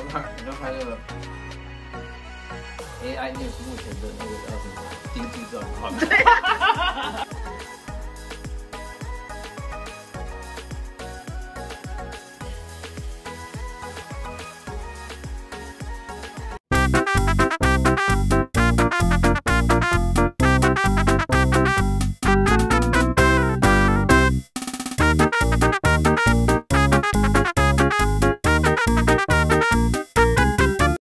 拍那个 AI News 目前的那个叫什么经济状况。